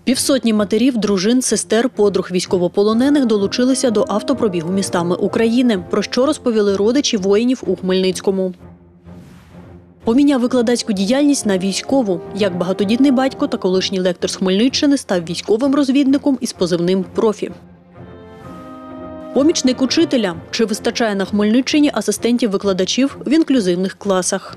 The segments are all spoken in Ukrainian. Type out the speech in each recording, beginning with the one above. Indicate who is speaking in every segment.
Speaker 1: Півсотні матерів, дружин, сестер, подруг військовополонених долучилися до автопробігу містами України, про що розповіли родичі воїнів у Хмельницькому. Поміняв викладацьку діяльність на військову. Як багатодітний батько та колишній лектор з Хмельниччини став військовим розвідником із позивним «Профі». Помічник учителя. Чи вистачає на Хмельниччині асистентів-викладачів в інклюзивних класах?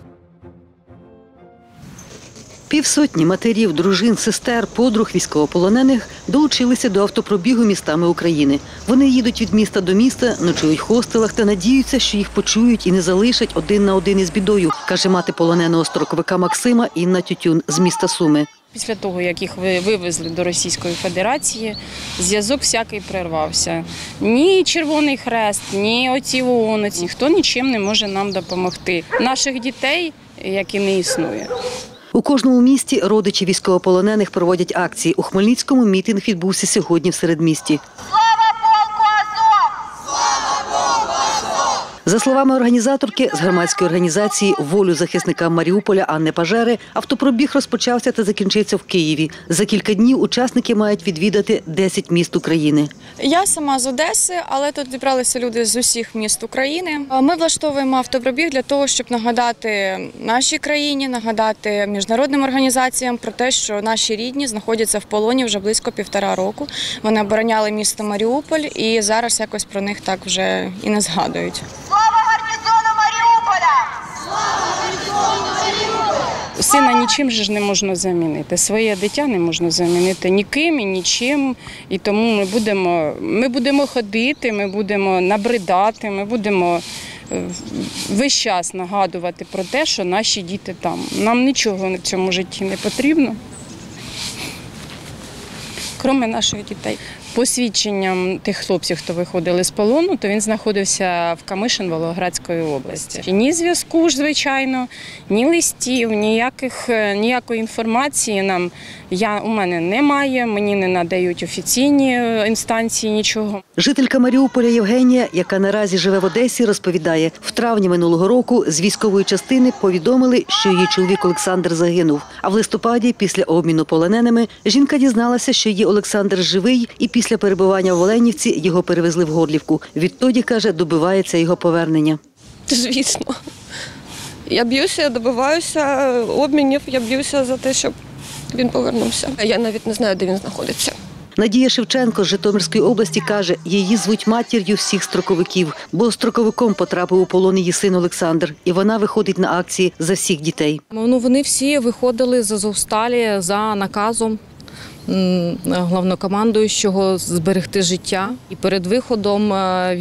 Speaker 2: Півсотні матерів, дружин, сестер, подруг військовополонених долучилися до автопробігу містами України. Вони їдуть від міста до міста, ночують в хостелах та надіються, що їх почують і не залишать один на один із бідою, каже мати полоненого строковика Максима Інна Тютюн з міста Суми.
Speaker 3: Після того, як їх вивезли до Російської Федерації, зв'язок всякий перервався. Ні Червоний Хрест, ні оці ООН, ніхто нічим не може нам допомогти. Наших дітей, як і не існує.
Speaker 2: У кожному місті родичі військовополонених проводять акції. У Хмельницькому мітинг відбувся сьогодні в середмісті.
Speaker 4: Слава полку Азов!
Speaker 2: Слава полку Азов! За словами організаторки з громадської організації «Волю захисникам Маріуполя» Анни Пажери, автопробіг розпочався та закінчиться в Києві. За кілька днів учасники мають відвідати 10 міст України.
Speaker 5: Я сама з Одеси, але тут зібралися люди з усіх міст України. Ми влаштовуємо автопробіг для того, щоб нагадати нашій країні, нагадати міжнародним організаціям про те, що наші рідні знаходяться в полоні вже близько 1,5 року. Вони обороняли місто Маріуполь і зараз якось про них так вже і не згадують.
Speaker 4: Слава гарнізону Маріуполя!
Speaker 3: Слава гарнізону Маріуполя! Сина нічим же ж не можна замінити, своє дитя не можна замінити ніким і нічим. І тому ми будемо ходити, ми будемо набридати, ми будемо весь час нагадувати про те, що наші діти там. Нам нічого в цьому житті не потрібно, крім наших дітей. По свідченням тих хлопців, хто виходили з полону, то він знаходився в Камишин Волгоградської області. Ні зв'язку ж, звичайно, ні листів, ніякої інформації у мене немає, мені не надають офіційні інстанції нічого.
Speaker 2: Жителька Маріуполя Євгенія, яка наразі живе в Одесі, розповідає, в травні минулого року з військової частини повідомили, що її чоловік Олександр загинув. А в листопаді, після обміну полоненими, жінка дізналася, що її Олександр живий, і після перебування в Оленівці його перевезли в Горлівку. Відтоді, каже, добивається його повернення.
Speaker 6: Звісно. Я б'юся, добиваюся обмінів, я б'юся за те, щоб він повернувся. Я навіть не знаю, де він знаходиться.
Speaker 2: Надія Шевченко з Житомирської області каже, її звуть матір'ю всіх строковиків, бо строковиком потрапив у полон її син Олександр, і вона виходить на акції за всіх дітей.
Speaker 7: Вони всі виходили з Азовсталі за наказом головнокомандуючого зберегти життя. І перед виходом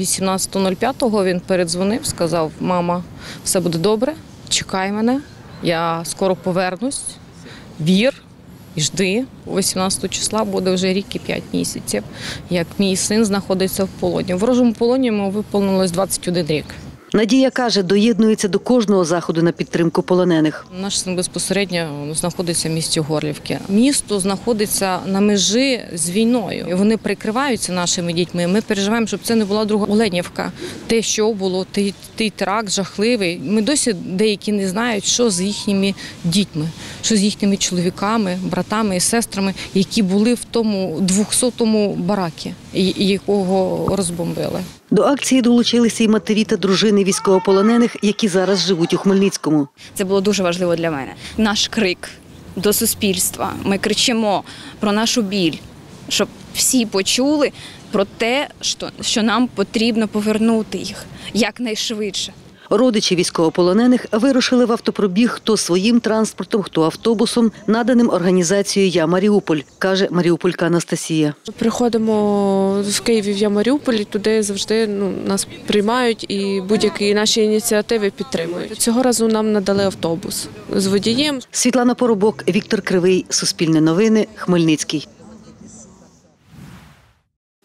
Speaker 7: 18.05 він передзвонив, сказав: «Мама, все буде добре, чекай мене, я скоро повернусь, вір і жди». 18 числа буде вже рік і 5 місяців, як мій син знаходиться в полоні. В ворожому полоні йому виповнилось 21 рік.
Speaker 2: Надія каже, доєднується до кожного заходу на підтримку полонених.
Speaker 7: Наш син безпосередньо знаходиться в місті Горлівки. Місто знаходиться на межі з війною. Вони прикриваються нашими дітьми. Ми переживаємо, щоб це не була друга Оленівка. Те, що було, той теракт жахливий. Ми досі деякі не знають, що з їхніми дітьми, що з їхніми чоловіками, братами і сестрами, які були в тому 200-му баракі, якого розбомбили.
Speaker 2: До акції долучилися і матері та дружини військовополонених, які зараз живуть у Хмельницькому.
Speaker 8: Це було дуже важливо для мене. Наш крик до суспільства. Ми кричимо про нашу біль, щоб всі почули про те, що нам потрібно повернути їх якнайшвидше.
Speaker 2: Родичі військовополонених вирушили в автопробіг хто своїм транспортом, хто автобусом, наданим організацією «Я Маріуполь», каже маріуполька Анастасія.
Speaker 6: Приходимо в Києві в «Я Маріуполь», туди завжди нас приймають і будь-які наші ініціативи підтримують. Цього разу нам надали автобус з водієм.
Speaker 2: Світлана Поробок, Віктор Кривий, Суспільне новини, Хмельницький.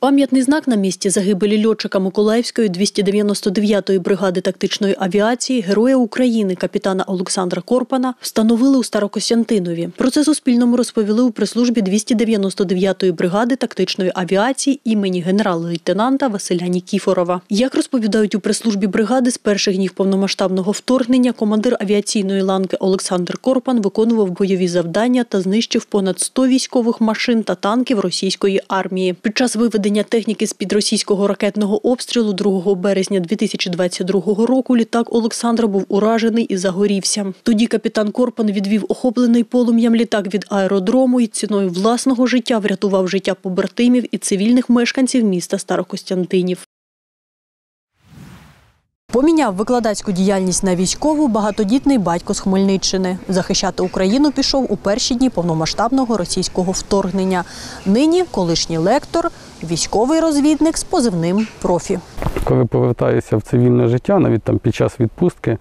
Speaker 1: Пам'ятний знак на місці загибелі льотчика Миколаївської 299-ї бригади тактичної авіації Героя України капітана Олександра Корпана встановили у Старокостянтинові. Про це Суспільному розповіли у прес-службі 299-ї бригади тактичної авіації імені генерал-лейтенанта Василя Нікіфорова. Як розповідають у прес-службі бригади, з перших днів повномасштабного вторгнення командир авіаційної ланки Олександр Корпан виконував бойові завдання та знищив понад 100 військових машин та танків російської армії. Під час виведення техніки з-під російського ракетного обстрілу 2 березня 2022 року літак Олександра був уражений і загорівся. Тоді капітан Корпан відвів охоплений полум'ям літак від аеродрому і ціною власного життя врятував життя побратимів і цивільних мешканців міста Старокостянтинів. Поміняв викладацьку діяльність на військову багатодітний батько з Хмельниччини. Захищати Україну пішов у перші дні повномасштабного російського вторгнення. Нині колишній лектор, військовий розвідник з позивним «Профі».
Speaker 9: Коли повертаюся в цивільне життя, навіть там під час відпустки,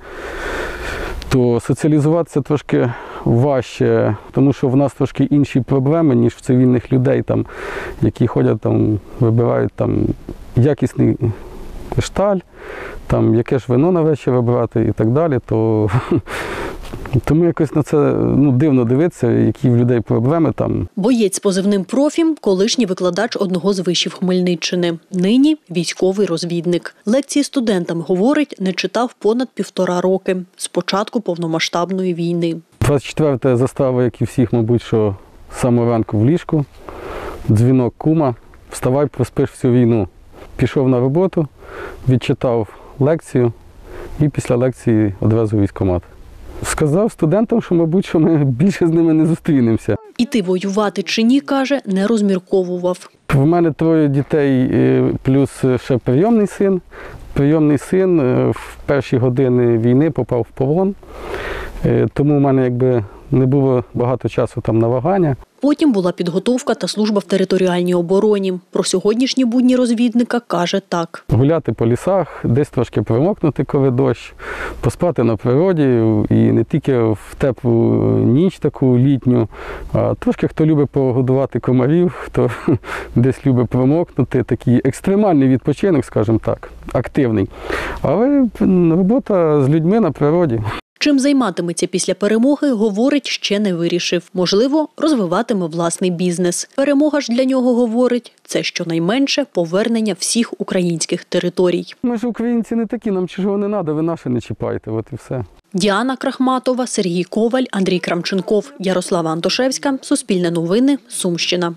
Speaker 9: то соціалізуватися трошки важче, тому що в нас трошки інші проблеми, ніж в цивільних людей, там, які ходять, там, вибирають там, якісний шталь, там, яке ж вино на вечір вибирати і так далі, то тому якось на це дивно дивитися, які в людей проблеми там.
Speaker 1: Боєць з позивним «Профі» – колишній викладач одного з вишів Хмельниччини. Нині військовий розвідник. Лекції студентам, говорить, не читав понад 1,5 роки з початку повномасштабної війни.
Speaker 9: 24-та застава, як і всіх, мабуть, що з самого ранку в ліжку, дзвінок кума, вставай, проспиш всю війну. Пішов на роботу, відчитав лекцію і після лекції одразу в військкомат. Сказав студентам, що, мабуть, що ми більше з ними не зустрінемося.
Speaker 1: Іти воювати чи ні, каже, не розмірковував.
Speaker 9: У мене 3 дітей, плюс ще прийомний син. Прийомний син в перші години війни попав в полон, тому в мене якби не було багато часу там на вагання.
Speaker 1: Потім була підготовка та служба в територіальній обороні. Про сьогоднішні будні розвідника каже так.
Speaker 9: Гуляти по лісах, десь трошки промокнути, коли дощ, поспати на природі і не тільки в теплу ніч таку літню, а трошки хто любить погодувати комарів, хто десь любить промокнути. Такий екстремальний відпочинок, скажімо так, активний. Але робота з людьми на природі.
Speaker 1: Чим займатиметься після перемоги, говорить, ще не вирішив. Можливо, розвиватиме власний бізнес. Перемога ж для нього, говорить, це щонайменше повернення всіх українських територій.
Speaker 9: Ми ж українці не такі, нам чужого не треба, ви наше не чіпайте, от і все.
Speaker 1: Діана Крахматова, Сергій Коваль, Андрій Крамченков, Ярослава Антошевська, Суспільне новини, Сумщина.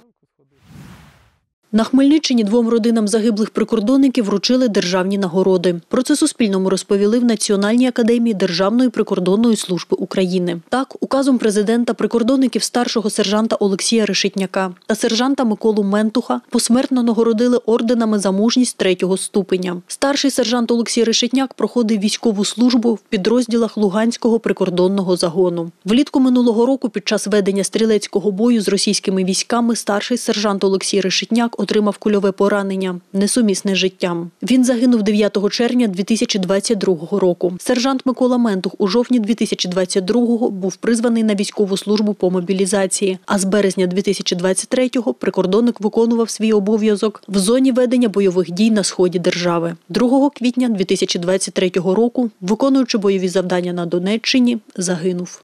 Speaker 1: На Хмельниччині 2 родинам загиблих прикордонників вручили державні нагороди. Про це Суспільному розповіли в Національній академії Державної прикордонної служби України. Так, указом президента прикордонників старшого сержанта Олексія Решетняка та сержанта Миколу Ментуха посмертно нагородили орденами за мужність 3-го ступеня. Старший сержант Олексій Решетняк проходив військову службу в підрозділах Луганського прикордонного загону. Влітку минулого року під час ведення стрілецького бою з російськими військами старший сержант Олексій Решетняк отримав кульове поранення, несумісне з життям. Він загинув 9 червня 2022 року. Сержант Микола Ментух у жовтні 2022-го був призваний на військову службу по мобілізації, а з березня 2023-го прикордонник виконував свій обов'язок в зоні ведення бойових дій на сході держави. 2 квітня 2023 року, виконуючи бойові завдання на Донеччині, загинув.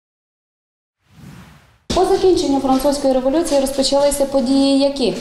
Speaker 10: По закінченню французької революції розпочалися події які?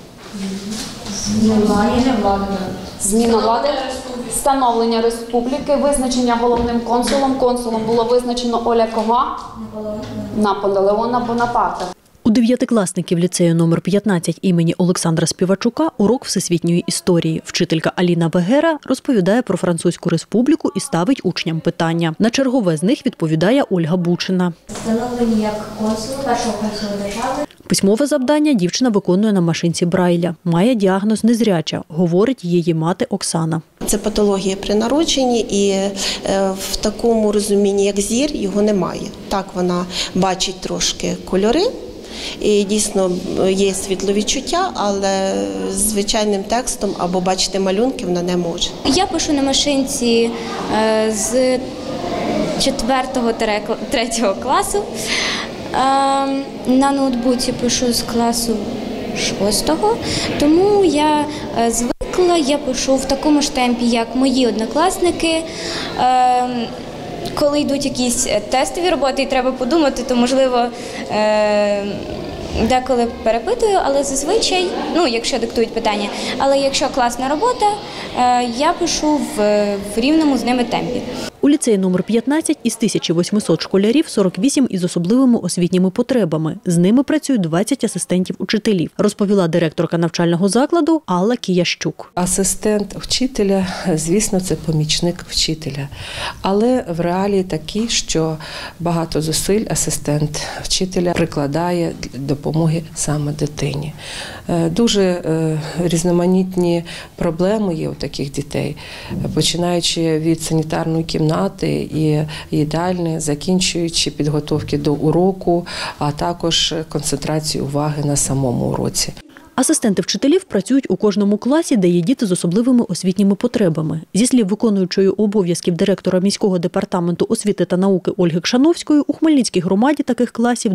Speaker 10: Зміна влади, встановлення республіки, визначення головним консулом. Консулом було визначено Оля кого? Наполеона Бонапарта.
Speaker 1: У 9-класників ліцею номер 15 імені Олександра Співачука урок всесвітньої історії. Вчителька Аліна Вегера розповідає про Французьку республіку і ставить учням питання. На чергове з них відповідає Ольга Бучина.
Speaker 11: Встановлені як консул, першого консула держави.
Speaker 1: Письмове завдання дівчина виконує на машинці Брайля. Має діагноз незряча, говорить її мати Оксана.
Speaker 12: Це патологія при народженні і в такому розумінні, як зір, його немає. Так, вона бачить трошки кольори. І дійсно є світловідчуття, але звичайним текстом або бачити малюнки вона не може.
Speaker 11: Я пишу на машинці з 4-3 класу. На ноутбуці пишу з класу 6-го, тому я звикла, я пишу в такому ж темпі, як мої однокласники. Коли йдуть якісь тестові роботи і треба подумати, то, можливо, деколи перепитую, але зазвичай, якщо диктують питання, але якщо класна робота, я пишу в рівному з ними темпі.
Speaker 1: У ліцеї номер 15 із 1800 школярів 48 із особливими освітніми потребами. З ними працюють 20 асистентів учителів, розповіла директорка навчального закладу Алла Киящук.
Speaker 13: Асистент вчителя, звісно, це помічник вчителя. Але в реалії такі, що багато зусиль асистент вчителя прикладає для допомоги саме дитині. Дуже різноманітні проблеми є у таких дітей, починаючи від санітарної кімнати і їдальні, закінчуючи підготовки до уроку, а також концентрацію уваги на самому уроці.
Speaker 1: Асистенти вчителів працюють у кожному класі, де є діти з особливими освітніми потребами. Зі слів виконуючої обов'язків директора міського департаменту освіти та науки Ольги Кшановської, у Хмельницькій громаді таких класів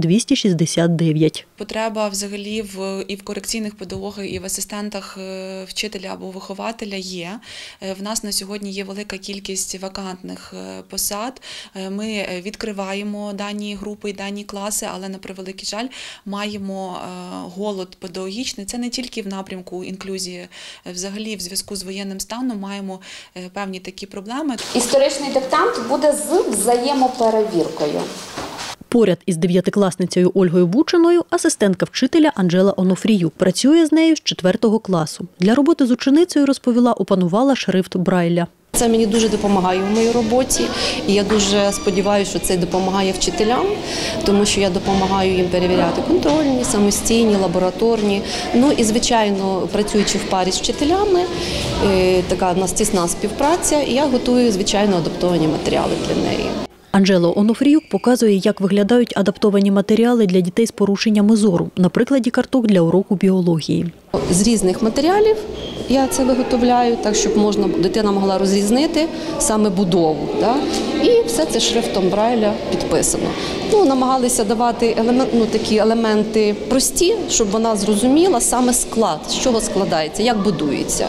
Speaker 1: 269.
Speaker 14: Потреба взагалі і в корекційних педагогах, і в асистентах вчителя або вихователя є. В нас на сьогодні є велика кількість вакантних посад. Ми відкриваємо дані групи і дані класи, але, на превеликий жаль, маємо голод педагогічний. Це не тільки в напрямку інклюзії, взагалі в зв'язку з воєнним станом маємо певні такі проблеми.
Speaker 10: Історичний диктант буде з взаємоперевіркою.
Speaker 1: Поряд із 9-класницею Ольгою Бучиною асистентка вчителя Анжела Онофріюк. Працює з нею з 4-го класу. Для роботи з ученицею, розповіла, опанувала шрифт Брайля.
Speaker 15: Це мені дуже допомагає в моїй роботі, і я дуже сподіваюся, що це допомагає вчителям, тому що я допомагаю їм перевіряти контрольні, самостійні, лабораторні. І, звичайно, працюючи в парі з вчителями, така в нас тісна співпраця, і я готую, звичайно, адаптовані матеріали для неї.
Speaker 1: Анжела Онофріюк показує, як виглядають адаптовані матеріали для дітей з порушеннями зору, на прикладі карток для уроку біології.
Speaker 15: З різних матеріалів я це виготовляю, так щоб дитина могла розрізнити саме будову. І все це шрифтом Брайля підписано. Намагалися давати такі елементи прості, щоб вона зрозуміла саме склад, з чого складається, як будується.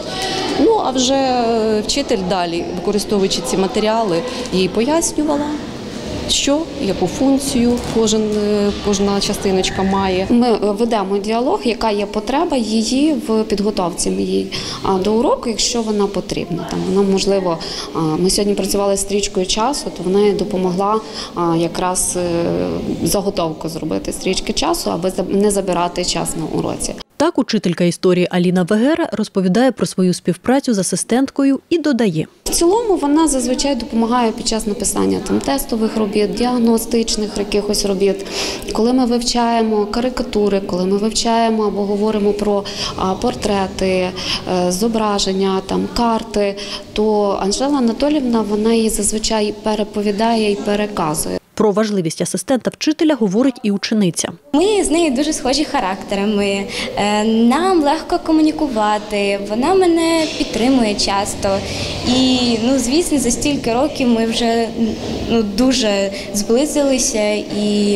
Speaker 15: А вже вчитель далі, використовуючи ці матеріали, їй пояснювала, що, яку функцію кожна частиночка має.
Speaker 10: Ми ведемо діалог, яка є потреба її в підготовці моїй до уроку, якщо вона потрібна. Вона, можливо, ми сьогодні працювали з стрічкою часу, то вона їй допомогла якраз заготовку зробити стрічки часу, аби не забирати час на уроці.
Speaker 1: Так, учителька історії Аліна Вегера розповідає про свою співпрацю з асистенткою і додає.
Speaker 10: В цілому вона зазвичай допомагає під час написання тестових робіт, діагностичних якихось робіт. Коли ми вивчаємо карикатури, коли ми вивчаємо або говоримо про портрети, зображення, карти, то Анжела Анатоліївна, вона її зазвичай переповідає і переказує.
Speaker 1: Про важливість асистента вчителя говорить і учениця.
Speaker 11: Ми з нею дуже схожі характерами, нам легко комунікувати, вона мене підтримує часто. І, звісно, за стільки років ми вже дуже зблизилися і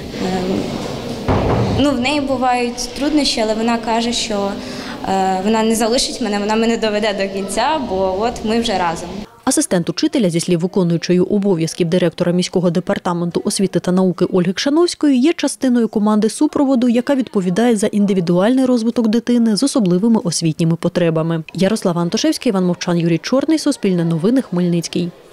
Speaker 11: в неї бувають труднощі, але вона каже, що вона не залишить мене, вона мене доведе до кінця, бо от ми вже разом.
Speaker 1: Асистент учителя, зі слів виконуючої обов'язків директора міського департаменту освіти та науки Ольги Кшановської, є частиною команди супроводу, яка відповідає за індивідуальний розвиток дитини з особливими освітніми потребами. Ярослава Антошевська, Іван Мовчан, Юрій Чорний, Суспільне новини, Хмельницький.